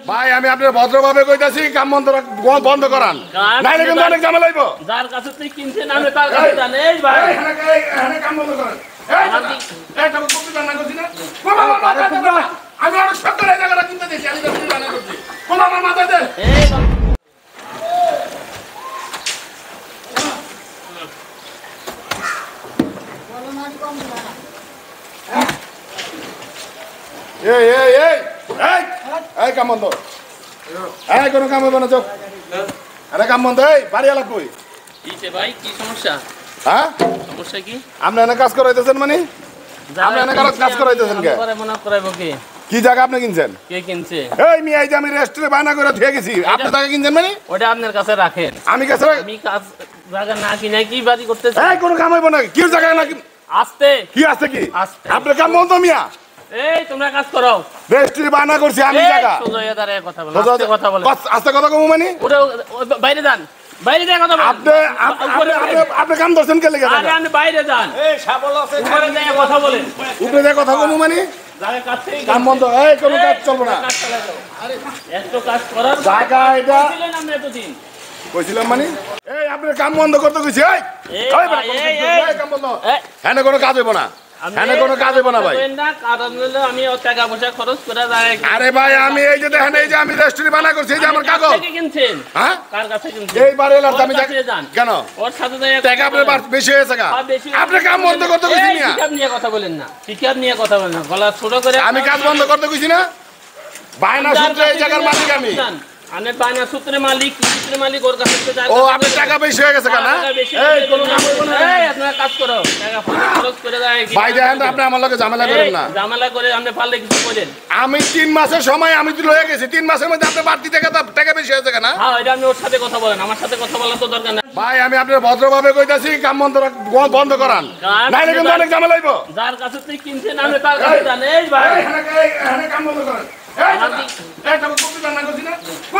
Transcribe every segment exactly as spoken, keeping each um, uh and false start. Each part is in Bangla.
ভাই আমি আপনার ভদ্রভাবে কইতাছি কাম বন্ধ বন্ধ করান নাইলে কিন্তু অনেক ঝামেলা হইব যার কাছে তুই কিনছেন আমি তার কাছে জান এই ভাই এখানে এখানে কাম বন্ধ করেন এই এটা কপি বানা করছি না আমি অনেক সত্তর এই জায়গাটা কিনতে দিয়েছি আমি কপি বানা করছি কোন আমার মাথায় দে এই এই এই এই এই এই কাম বন্ধ এই কোন কাম হবে না চোখ আরে কাম বন্ধ এই বাড়ি আলাপ কই কিছে ভাই কি সমস্যা হ্যাঁ সমস্যা কি আপনি এনে কাজ করাইতেছেন মানে আপনি এনে কাজ করাইতেছেন কে করে মনে করাইবো কি কি জায়গা আপনি কিনছেন কে কিনছে এই মি এই যে আমি রেস্টুরেন্টে বানা করে দিয়ে গেছি আপনি টাকা কিনছেন মানে ওটা আপনার কাছে রাখেন আমি কাছে আমি কাজ জায়গা না কিনে কি বাড়ি করতেছি এই কোন কাম হইব না কি জায়গা না আস্তে কি আছে কি আস্তে আপনি কাম বন্ধ মিয়া এই তোমরা কাজ করো রেস্টুরেন্টে বানা করছি আমি জায়গা সোজা দাঁড়ায় কথা বলো আস্তে কথা বলো আস্তে কথা কম মানে ওটা বাইরে যান বাইরে যান কথা বলেন আপনি আপনি আপনি কাম দর্শন কে লাগা আরে আপনি বাইরে যান এই শাবল আছে উপরে যায় কথা বলেন উপরে যায় কথা কম মানে জায়গা কাজ থেকে কাম বন্ধ এই কোন কাজ চলবে না কাজ চালা দাও আরে এত কাজ করার জায়গা এটা ছিলেন আমরা এতদিন কইছিলাম মানে এই আপনি কাম বন্ধ করতে কইছি এই এই কাম বন্ধ এখানে কোনো কাজ হইব না এখানে কোনো কাজ হইব না ভাই না কারণ হলো আমি ও টাকা পয়সা খরচ করে যায় আরে ভাই আমি এই যে দেখেন এই যে আমি রেস্টুরেন্ট বানা করছি এই যে আমার কাগজ থেকে কিনছেন হ্যাঁ কার কাছে কিনছেন এই বারে এলার আমি কেন ওর সাথে যায় টাকা আপনার বেশি হয়েছে গা আপনি কাম বন্ধ করতে কইছি না হিসাব নিয়ে কথা বলেন না হিসাব নিয়ে কথা বলেন না গলা ছোট করে আমি কাজ বন্ধ করতে কইছি না বায়না সূত্রে এই জায়গার মালিক আমি আনে বায়না সূত্রে মালিক সূত্রে মালিক ওর কাছে যায় ও আপনি টাকা বেশি হয়ে গেছে কেন এই কোন কাম হইব না এই আপনারা কাজ করো টাকা খরচ করে যায় ভাই দেখেন আপনি আমার লগে ঝামেলা করেন না ঝামেলা করে আপনি পারলে কিছু করেন আমি তিন মাসের সময় আমি তো লয়ে গেছি তিন মাসের মধ্যে আপনি বাড়তি টাকা টাকা বেশি হয়েছে কেন হ্যাঁ এটা আপনি ওর সাথে কথা বলেন আমার সাথে কথা বলা তো দরকার না ভাই আমি আপনার ভদ্রভাবে কইতাছি কাম বন্ধ বন্ধ করান নাইলে কিন্তু অনেক ঝামেলা হইব যার কাছে তুই কিনছেন আমি তার কাছে জান এই ভাই এখানে এখানে কাম বন্ধ করেন এই এটা কপি বানা করছি না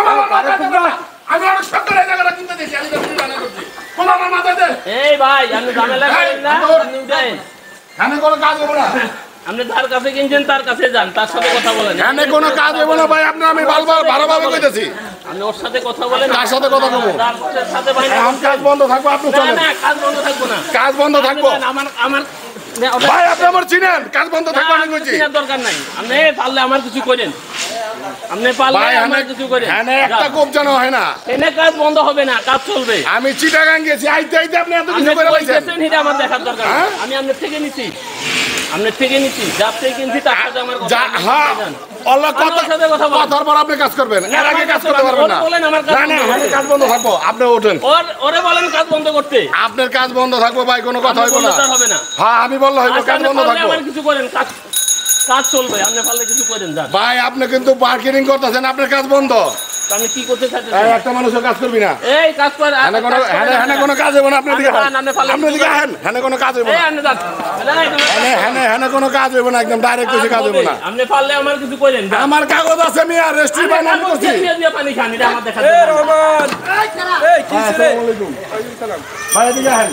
আমি অনেক সত্তর এই জায়গাটা কিনতে দিয়েছি আমি কপি বানা করছি কোন আমার মাথায় দে এই ভাই আপনি ঝামেলা করেন না আপনি উঠেন এখানে কোনো কাজ হবে না আপনি তার কাছে কিনছেন তার কাছে যান তার সাথে কথা বলেন এখানে কোনো কাজ হবে না ভাই আপনি আমি ভালোভাবে ভালোভাবে কইতাছি আপনি ওর সাথে কথা বলেন কার সাথে কথা বলবো তার সাথে ভাই এখন কাজ বন্ধ থাকবো আপনি না চলেন না কাজ বন্ধ থাকবো না কাজ বন্ধ থাকবো আমার আমার ভাই আপনি আমার চিনেন কাজ বন্ধ থাকবো আমি কইছি দরকার নাই আপনি পারলে আমার কিছু করেন আপনি পারলে আমার কিছু করেন এখানে একটা কোপ জানো হয় না এনে কাজ বন্ধ হবে না কাজ চলবে আমি চিটাগাং গেছি আইতে আইতে আপনি এত কিছু করে বলছেন এটা আমার দেখার দরকার আমি আপনার থেকে নিছি আপনার থেকে নিছি যার থেকে কিনছি তার সাথে আমার কথা হ্যাঁ আল্লাহ কথা কথার পর আপনি কাজ করবেন এর আগে কাজ করতে পারবেন না বলেন আমার কাজ না না আমি কাজ বন্ধ থাকবো আপনি ওঠেন ওর ওরে বলেন কাজ বন্ধ করতে আপনার কাজ বন্ধ থাকবো ভাই কোনো কথা হইব না হবে না হ্যাঁ আমি বললে হইব কাজ বন্ধ থাকবো আমার কিছু করেন কাজ কাজ চলবে আপনি পারলে কিছু করেন যান ভাই আপনি কিন্তু মার্কেটিং করতেছেন আপনার কাজ বন্ধ আমি কি করতে চাইছি এই একটা মানুষের কাজ করবি না এই কাজ কর এখানে কোনো এখানে এখানে কোনো কাজ হবে না আপনি দিকে আপনি দিকে আহেন এখানে কোনো কাজ হবে না এই আপনি যান এখানে এখানে এখানে কোনো কাজ হবে না একদম ডাইরেক্ট কিছু কাজ হবে না আপনি পারলে আমার কিছু করেন আমার কাগজ আছে মিয়া রেস্টুরেন্ট বানানো করছি দিয়ে পানি খান এটা আমার দেখা এই রহমান এই কি রে আসসালামু আলাইকুম সালাম ভাই দিকে আহেন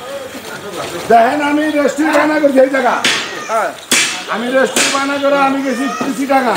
দেখেন আমি রেস্টুরেন্ট বানানো করছি এই জায়গা হ্যাঁ আমি রেস্টুরেন্ট বানানো করে আমি গেছি তিরিশ টাকা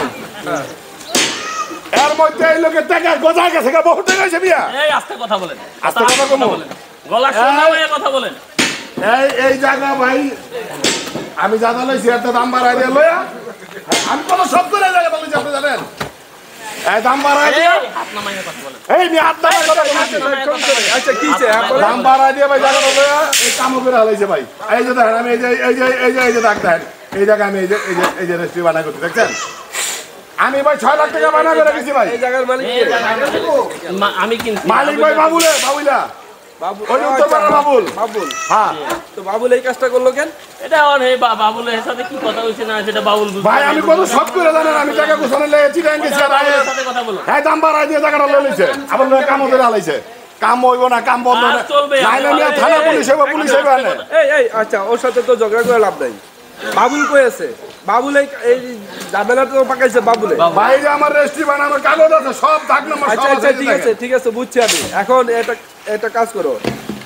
এর মধ্যে এই লোকের টাকা গজা গেছে গা বহুত টাকা হইছে মিয়া এই আস্তে কথা বলেন আস্তে কথা কম গলা শোনা হয়ে কথা বলেন এই এই জায়গা ভাই আমি জানা লইছি এত দাম বাড়াই দিয়ে লয়া আমি কোনো সব করে জায়গা বলি আপনি জানেন এই দাম বাড়াই দিয়ে হাত নামাই কথা বলেন এই মি হাত নামাই কথা বলছি আচ্ছা কিছে দাম বাড়াই দিয়ে ভাই জায়গা লয়া এই কাম করে হালাইছে ভাই এই যে দেখেন আমি এই যে এই যে এই যে এই যে ডাক্তার এই জায়গা আমি এই যে এই যে এই যে রেস্টুরেন্ট বানা করতে দেখছেন আমি ভাই ছয় লাখ টাকা বানা করে গেছি ভাই এই জায়গার মালিক আমি কিনছি মালিক ভাই বাবুলে বাবুলা বাবু ওই উত্তরপাড়া বাবুল বাবুল হ্যাঁ তো বাবুল এই কাজটা করলো কেন এটা আর এই বাবুলের সাথে কি কথা হইছে না সেটা বাবুল ভাই আমি কত সব করে জানেন আমি টাকা গোছানো লেগে চিটাং গেছি আর আয়ে সাথে কথা বলো হ্যাঁ দাম বাড়াই দিয়ে টাকাটা লয়ে লইছে আবার লয়ে কামও করে হালাইছে কাম হইব না কাম বন্ধ না নাইলে মিয়া থানা পুলিশ হইব পুলিশ হইব আনে এই এই আচ্ছা ওর সাথে তো ঝগড়া করে লাভ নাই বাবুল কই আছে বাবুল এই এই ঝামেলাটা তো পাকাইছে বাবুলে ভাই যে আমার রেজিস্ট্রি বানানোর কাগজ আছে সব দাগ নাম্বার সব আচ্ছা আচ্ছা আছে ঠিক আছে ঠিক আছে বুঝছি আমি এখন এটা একটা কাজ করো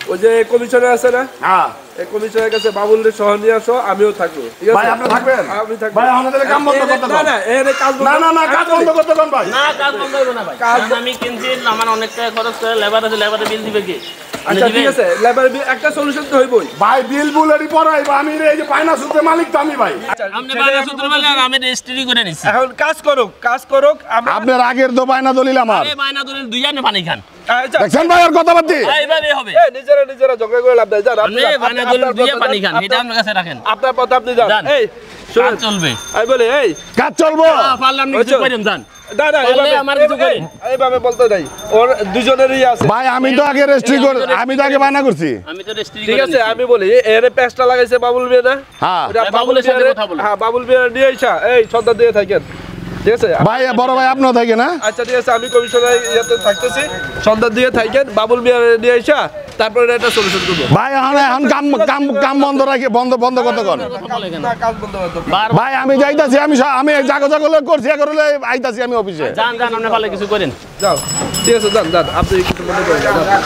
ওই যে কমিশনার আছে না, হ্যাঁ এই কমিশনের কাছে বাবুলের সহ নিয়ে আসো, আমিও থাকবো, ঠিক আছে? ভাই আপনি থাকবেন? আমি থাকবো। ভাই আমাদের কাম বন্ধ করতে না কোন? না এখানে কাজ বন্ধ- না না না কাজ বন্ধ করতে কোন ভাই? না কাজ বন্ধ হবে না ভাই, কাজ- কারণ আমি কিনছি, আমার অনেক টাকা খরচ করে, লেবার আছে, লেবারে বিল দিবে কে? আপনি আচ্ছা ঠিক দিবেন? আছে, লেবার একটা সলিউশন তো হইবই। ভাই বিল বুলেরই পড়াইবো আমি রে, এই যে পায়না সূত্রের মালিক তো আমি ভাই। আপনি বাংলা সূত্র বলে আর আমি রেজিস্ট্রি করে নিছি। এখন কাজ করুক, কাজ করুক, আমরা আপনার আগের তো পায়না দলিল আমার। আরে বায়না দলিল দুই জানে পানি খান। আচ্ছা, দেখছেন ভাই আর কথাবার্তি? ভাই এবারে হবে। এ, নিজেরা নিজেরা ঝগড়া করে লাভ নাই, যান, আপনি আপনি- বায়না আপনার দলিল দুই কথা পানি যান, খান, এটা আপনার কাছে রাখেন। আপনার কথা আপনি যান। যান। এই কাজ শুনুন, চলবে। আমি বলি এই কাজ চলবো। আহ, পারলাম না কিছু ওই তো। করেন যান। না না পারলে এইভাবে- আমার কিছু করেন। এই- এইভাবে বলতে নাই, ওর দুজনেরই আছে। ভাই আমি তো আগে রেজিস্ট্রি কর, আমি তো আগে বায়না করছি। আমি তো রেজিস্ট্রি ঠিক করে আছে, নিছি। আমি বলি এর পেস্টটা লাগাইছে বাবুল মিয়া না? হ্যাঁ ওটা এই বাবুলের সাথে মিয়ারে- কথা বলো। হ্যাঁ বাবুল মিয়া নিয়ে আইসা এই সন্ধ্যা দিয়ে থাকেন, ঠিক আছে? ভাই বড় ভাই আপনিও থাকে না? আচ্ছা ঠিক আছে, আমি কমিশনার ইয়াতে থাকতেছি, সন্ধ্যার দিকে থাকেন, বাবুল মিয়া নিয়ে আইসা তারপরে একটা সলিউশন করবো। ভাই এখন এখন কাম কাম কাম বন্ধ রাখি, বন্ধ বন্ধ করতে কোন? কথা বলে কেন? না কাজ বন্ধ করতে হবে। বার ভাই আমি যাইতাছি, আমি সা- আমি জাগো জাগো করছি, করলে আইতাছি আমি অফিসে। যান যান, আপনি পারলে কিছু করেন। যাও, ঠিক আছে, যান যান, আপনি কিছু মনে করেন না, যান।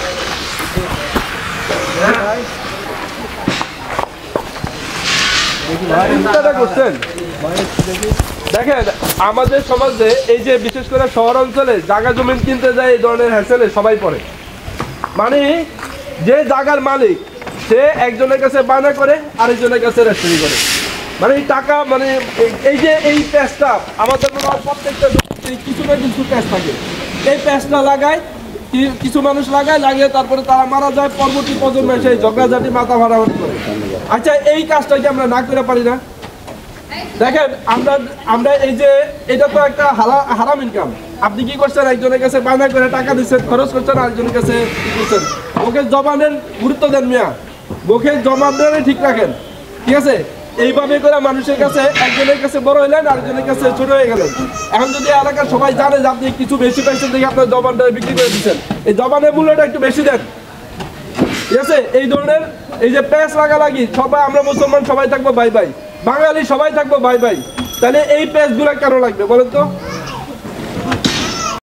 চিন্তাটা করছেন? দেখেন আমাদের সমাজে এই যে বিশেষ করে শহর অঞ্চলে জায়গা জমিন কিনতে যায় এই ধরনের হ্যাসেলে সবাই পড়ে। মানে যে জায়গার মালিক সে একজনের কাছে বায়না করে আরেকজনের কাছে রেজিস্ট্রি করে, মানে এই টাকা মানে এই- এই যে এই প্যাচটা আমাদের মনে হয় প্রত্যেকটা জমিতে কিছু না কিছু প্যাচ থাকে, এই প্যাচটা লাগায় কি- কিছু মানুষ লাগায়, লাগিয়ে তারপরে তারা মারা যায়, পরবর্তী প্রজন্মে সেই ঝগড়াঝাটি মাথা ভাড়াভাড়ি করে। আচ্ছা এই কাজটা কি আমরা না করে পারি না? দেখেন আমরা আমরা এই যে এটা তো একটা হারা- হারাম ইনকাম। আপনি কি করছেন, একজনের কাছে বায়না করে টাকা দিচ্ছেন, খরচ করছেন, আরেকজনের কাছে কি করছেন? মুখের জবানের গুরুত্ব দেন মিয়া, মুখের জবানের ঠিক রাখেন, ঠিক আছে? এইভাবে করে মানুষের কাছে একজনের কাছে বড় হইলেন, আরেকজনের কাছে ছোট হয়ে গেলেন। এখন যদি এলাকার সবাই জানে যে আপনি কিছু বেশি পাইছেন দেখে আপনার জবানটা বিক্রি করে দিচ্ছেন, এই জবানের মূল্যটা একটু বেশি দেন, ঠিক আছে? এই ধরনের এই যে প্যাচ লাগালাগি, সবাই আমরা মুসলমান সবাই থাকবো ভাই ভাই, বাঙালি সবাই থাকবো ভাই ভাই, তাহলে এই প্যাচগুলো কেন লাগবে বলেন তো?